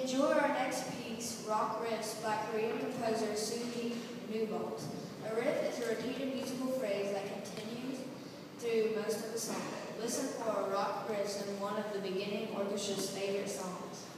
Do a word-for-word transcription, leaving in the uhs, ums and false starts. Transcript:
Enjoy our next piece, Rock Riffs, by Korean composer Sugi Newbolt. A riff is a repeated musical phrase that continues through most of the song. Listen for a rock riff in one of the beginning orchestra's favorite songs.